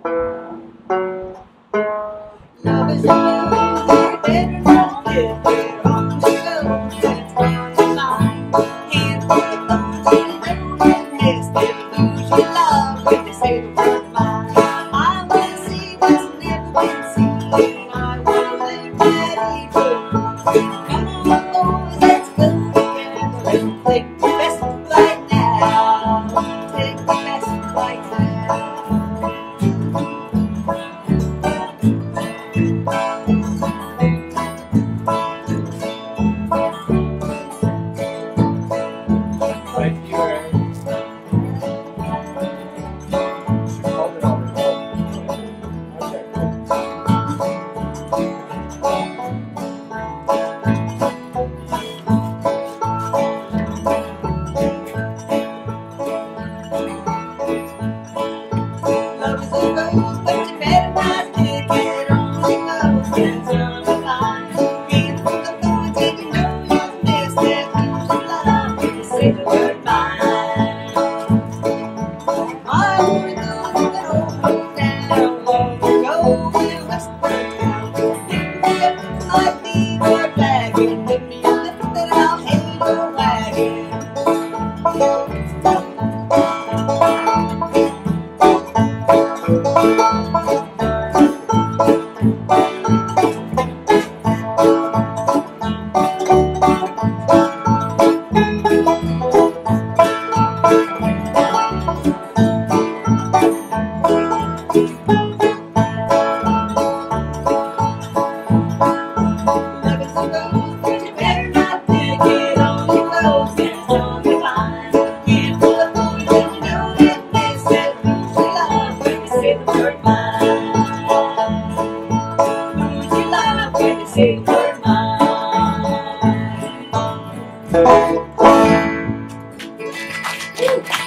Love is a love, better not get it on the go. It's round your mind, hands on the phone, so you know that this never lose your love when they say the word mine. I wanna see what's never been seen, and I wanna live that evil. Come on, boys, let's go together and take the best flight now. Take the best flight now. Thank you, Aaron. She called it already. Okay. Love is a rose, but you better not take it on the nose. It's on the line. Hands on the phone, take you know you'll miss it. Lose your love when you say the word mine. I wanna go to that old hotel long ago in Western town. Pick me up like the or wagon. Give me a lift and I'll hail your wagon. Love is a rose, but you better not take it on the nose. It's on the line. Hands full of thorns, and you know that they said lose your love when you say the word mine. Lose your love when you say the word mine.